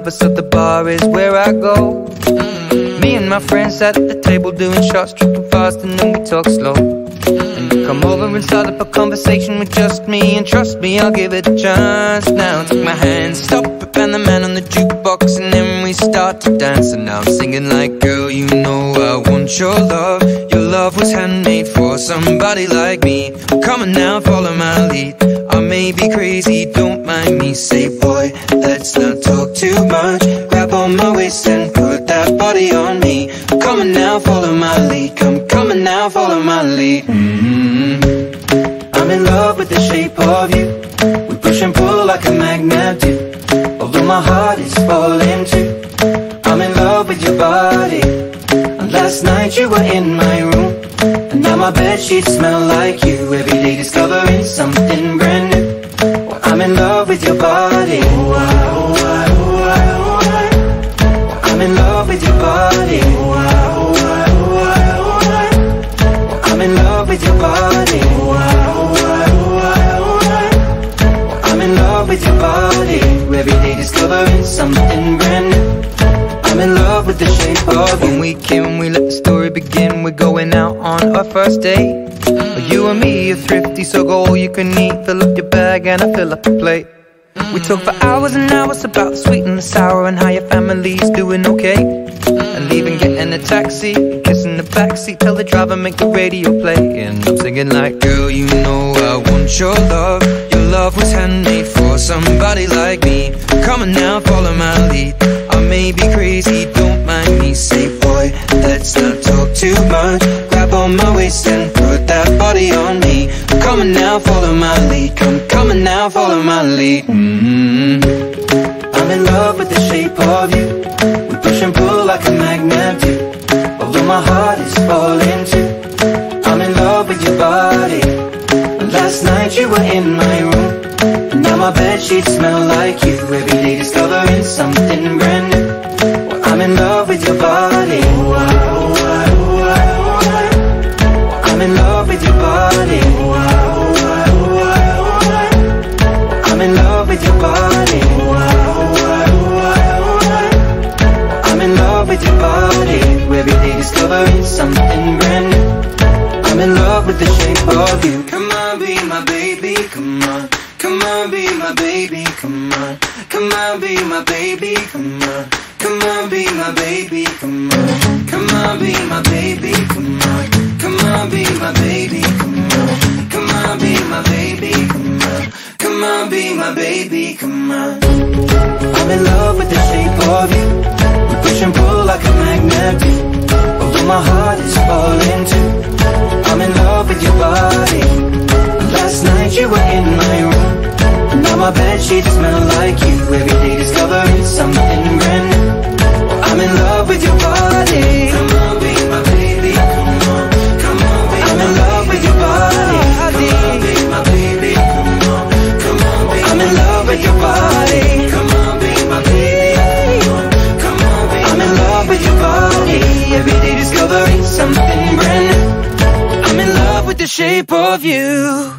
lover, so the bar is where I go. Me and my friends at the table doing shots, tripping fast, and then we talk slow. And you come over and start up a conversation with just me, and trust me, I'll give it a chance. Now take my hand, stop it, and the man on the jukebox, and then we start to dance. And now I'm singing like, girl, you know I want your love. Your love was handmade for somebody like me. Come on now, follow my lead. I may be crazy, don't mind me. Say, boy, let's not talk too much. Grab on my waist and put that body on me. Come on now, follow my lead. Come on now, follow my lead. I'm in love with the shape of you. We push and pull like a magnet do. Although my heart is falling too. I'm in love with your body. And last night you were in my room, and now my bedsheets smell like you. Every day discovering something brand new. Well, I'm in love with your body. I'm in love with your body. I'm in love with your body. I'm in love with your body. Every day discovering something brand new. I'm in love with the shape of you. When we came, we let the story begin. We're going out on our first date. You and me are thrifty, so go all you can eat. Fill up your bag and I fill up the plate. We talk for hours and hours about the sweet and the sour, and how your family's doing okay. And leaving, getting a taxi, kissing the backseat, tell the driver make the radio play. And I'm singing like, girl, you know I want your love. Your love was handmade for somebody like me. Come on now, follow my lead. I may be crazy, don't mind me. Say, boy, let's not talk too much. Grab on my waist and put that body on me. Come on now, follow my lead. Come on now, follow my lead. I'm in love with the shape of you. We push and pull like a magnet do. Although my heart is falling too. I'm in love with your body. Last night you were in my room, and now my bedsheets smell like you. Every day discovering something brand new. Well, I'm in love with your body. I'm in love with your body. I'm in love with your body. I'm in love with your body. Every day discovering something brand new. I'm in love with the shape of you. Come on, be my baby, come on. Come on, be my baby, come on. Come on, be my baby, come on. Come on, be my baby, come on. Come on, be my baby, come on. Come on, be my baby, come on. Come on, be my baby, come on. Come on, be my baby, come on. I'm in love with the shape of you. We push and pull like a magnet do. Although my heart is falling too. I'm in love with your body. Last night you were in my room, and now my bedsheets smell like you. Every day discovering something brand new. Well, I'm in love with your body. Come on, be my baby, come on. Come on, be I'm in love with your body. Come on, be my baby, come on. Come on, be I'm in love with your body. Come on, be my baby, come on. Come on, be I'm in love with your body. Every day discovering something brand new. I'm in love with the shape of you.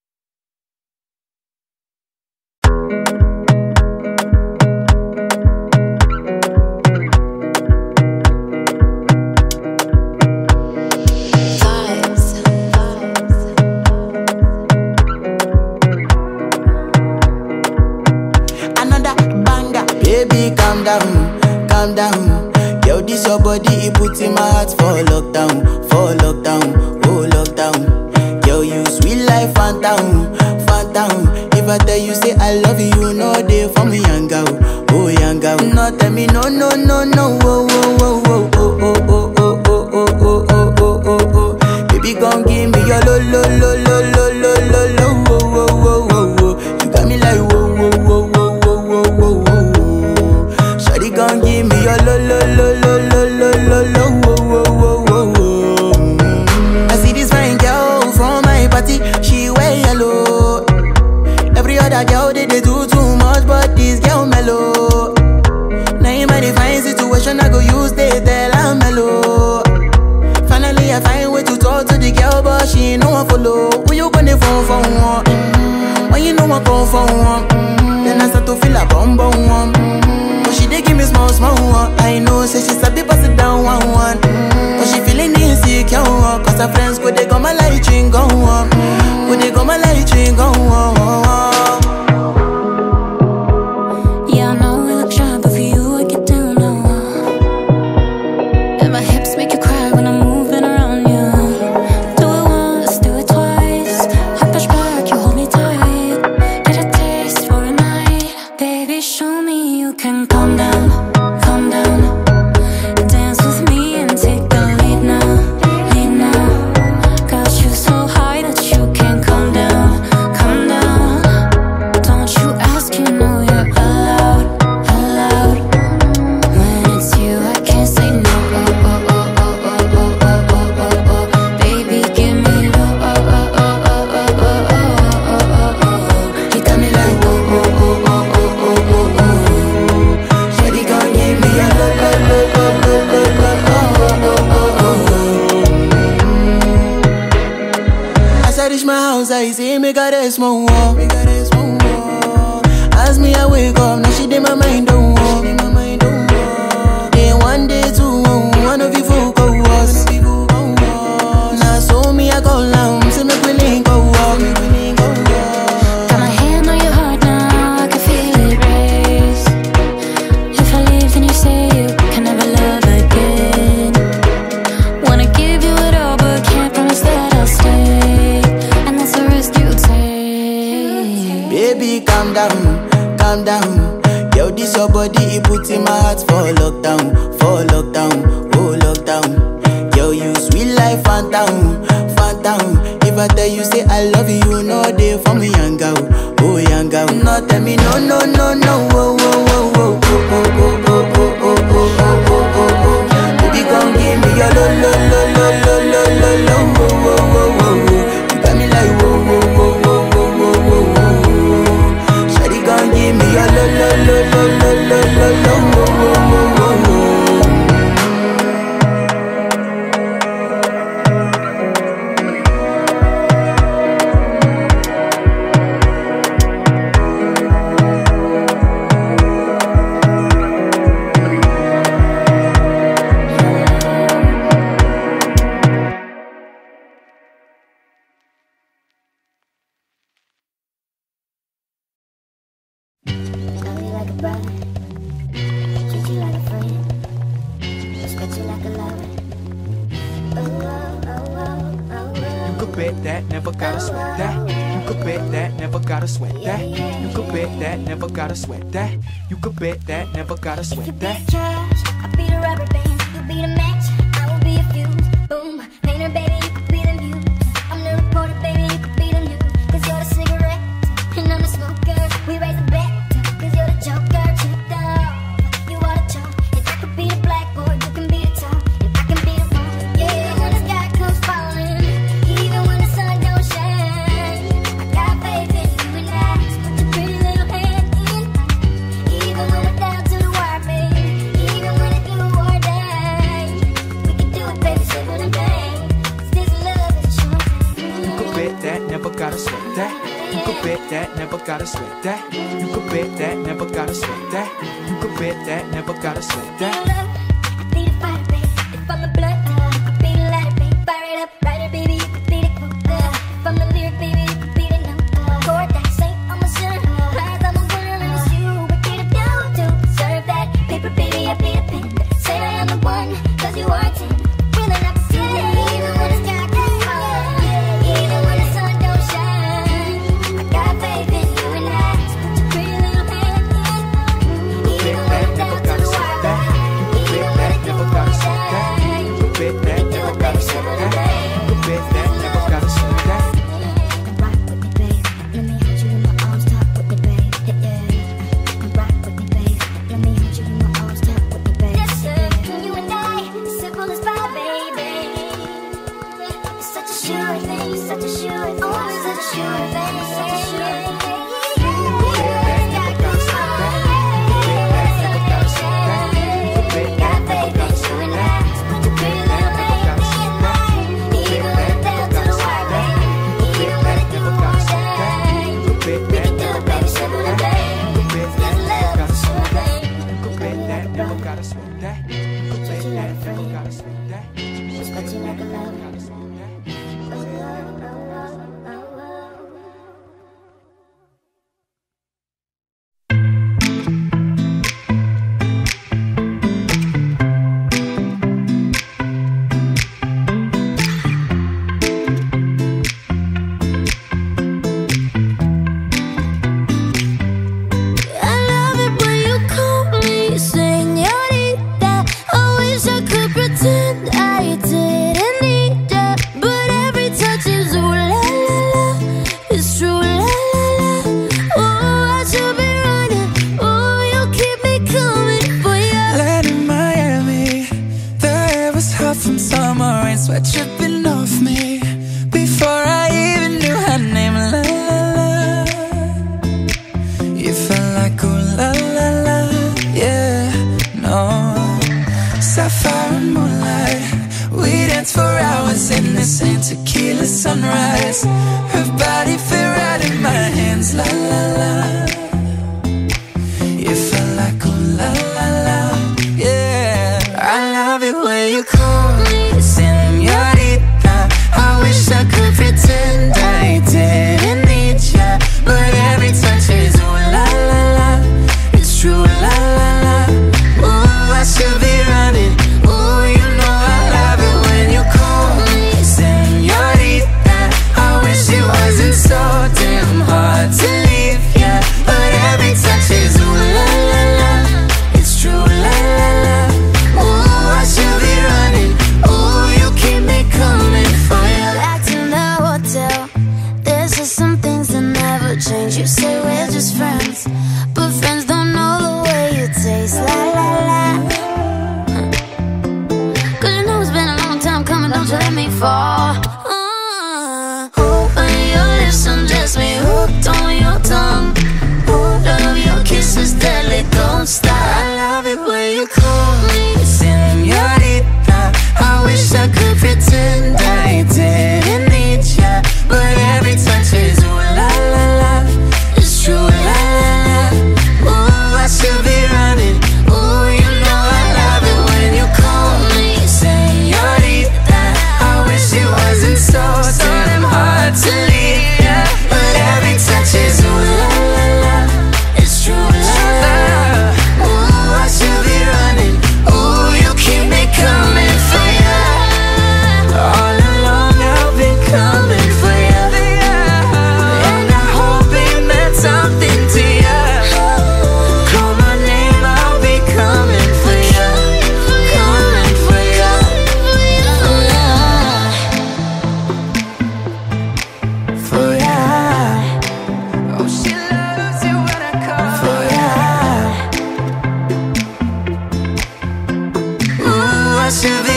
Another banger. Baby, calm down, calm down. Yo, this your body, it puts in my heart for lockdown, oh lockdown. Yo, you sweet life, phantom, phantom. If I tell you say I love you, no day for me, young girl, oh young girl. No tell me no, no, no, no, oh, oh, oh, oh, oh, oh, oh, oh, oh, oh, oh, oh, oh, oh. Baby, gon' give me your lo, lo, lo, lo, lo, lo, lo, lo, oh, oh, oh, oh, oh. You got me like whoa, whoa, whoa, whoa, whoa, whoa, whoa, whoa. Shawty gon' give me your lo, lo, lo, lo, lo, lo, lo, lo, oh, oh, oh, oh, oh. I see this fine girl from my party, she wear yellow. Every other girl they do too much, but this girl mellow. Now in my divine situation, I go use they tell I'm mellow. Finally I find way to talk to the girl, but she ain't no one follow. Who you gonna phone for one? When you know I come for one, then I start to feel a bum bum one. But she dey give me small, small one. I know, say she sabi pass it down one, one. But she feeling insecure, cause her friends go they go my light ring go on. Go they go my light ring go on. Yeah, I know we look shy, but for you I get down low. And my hips make you cry when I'm moving around you. Do it once, do it twice. I push back, you hold me tight. Get a taste for a night. Baby, show me you can calm down, calm down. Dance with me and take the lead now, lead now. Got you so high that you can't come down, come down. Don't you ask, you know you're allowed, allowed. When it's you, I can't say no. Oh, oh, oh, oh, oh, oh, oh, oh, oh, oh. Baby, give me low. Oh, oh, oh, oh, oh, oh, oh, oh, oh, oh. You got me like oh, oh, oh, oh, oh, oh, oh, oh. Shawty gon' give me a low, low, low, low, low, low, low, oh, oh, oh, oh. As I reach my house, I see me got a small wall. As me I wake up, now she did my mind don't walk. Then one day two, one of you folk go was. Now so me I go down, see me willing go walk. Got my hand on your heart now, I can feel it race. If I leave, then you say you can never love again. Wanna give you it all, but can't promise that I'll stay. And that's the risk you take. Baby, calm down, calm down. Yo, this your body, it puts in my heart for lockdown, oh lockdown. Yo, you sweet life, phantom, phantom. If I tell you say I love you, you know they for me young girl, oh young girl. No tell me no, no, no, no, oh, oh, oh, oh, oh, oh, oh, oh, oh, oh, oh, oh, oh, oh. Baby, gon' give me your lo, lo, lo, lo, lo, lo, lo, lo, oh, oh, oh, oh, oh. You got me like whoa, whoa, whoa, whoa, whoa, whoa, whoa, whoa. Shawty gon' give me your lo, lo, lo, lo, lo, lo, lo, lo, oh, oh, oh, oh, oh. Love you like a brother, treat you like a friend, respect you like a lover. Oh, oh, oh, oh, oh, oh. You could bet that, never gotta sweat that. You could bet that, never gotta sweat that. You could bet that, never gotta sweat that. You could bet that, never gotta If you sweat be that. the trash, I'll be the rubber band. You be the match, I will be a fuse. Boom, painter, baby, you could be the muse. I'm the reporter, baby, you could be the news. Cause you're the cigarette, and I'm the smoker. We raise the bet, cause you're the joker. Tricked off, you are the chalk. And I could be the blackboard, you can be the top. And I can be the one, yeah, when the sky comes falling. Even when the sun don't shine, I got faith in you and I. Put your pretty little hand in. Even when we're down to the wire, baby. Even when it's you or die. We can do it, baby, simple and plain. This love is a short You could bet that, never gotta sweat that. You could bet that, never gotta sweat that. You could bet that, never gotta sweat that. You could bet that, never gotta sweat that. love. I be the fighter, baby. If I'm the blood, I could be the lighter, baby. Fire it up, writer, baby. You could be the quote. If I'm the lyric, baby, you could be the note. Chord that ain't on my shirt. Rise, I'm a winner, and it's you. What did I do to deserve that? Paper, baby, I be the pen. Say I am the one, cause you are 10. Really not pretend. Even when the sky gets falling, even when the sun don't shine, I got faith in you and I. Put your pretty little hand in. Even when I'm down to the wire, even when it's you or die. You could bet that, never gotta sweat that. You could bet that, never gotta sweat that. Rock with me, babe. Let me hold you in my arms, talk with me, babe. Yeah. Rock with me, babe. Let me hold you in my arms, talk with me, babe. Yes, sir. You and I, simple as pie, baby. It's such a sure thing, such a sure thing, oh, it's such a sure thing, such a sure thing. Got faith in you and I. Put your pretty little hand in mine. Even when it's down to the wire, baby. Even when it's you or die. We can do it, baby, simple and plain. This love is a sure thing. from summer rain, sweat dripping off me before I even knew her name. La la la, you felt like ooh la la la, yeah, no. Sapphire and moonlight, we danced for hours in the same tequila sunrise. Her body fit right in my hands, la la la. You felt like ooh la la la, yeah. I love it when you call me señorita. I wish I could pretend I didn't need ya, but every touch is ooh la la la. It's true, la la la. Ooh, I should be running. Ooh, you know I love it when you call me señorita. I wish it wasn't so damn hard to leave ya, but every touch is ooh la la la. It's true, la la la. Ooh, I should be running. Ooh, you keep me coming for ya. Back to the hotel, there's just some things that never change. You say we're just friends, but friends don't know the way you taste. La la la. Cause you know it's been a long time coming, don't you let me fall. When your lips undress me, hooked on your tongue. Love your kisses deadly, don't stop. I love it when you call me señorita. I wish I could pretend I didn't need ya, but every touch is ooh la la la. It's true, la la la. Ooh, I should be running. Ooh, you know I love it when you call me señorita. I wish it wasn't so damn hard to leave ya, but every touch is ooh la la la. It's true, la la la. Ooh, I should be running. Ooh, you keep me coming for ya. All along I've been coming for ya, and I hope it meant something to ya. Call my name, I'll be coming for ya, coming for ya. For ya. Oh, she loves it when I call for ya. Ooh, I should be